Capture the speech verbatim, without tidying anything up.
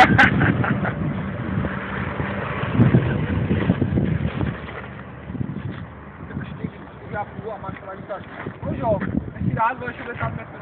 Já půl a máš pravý tak. No jo, nechci rád, ale šude tam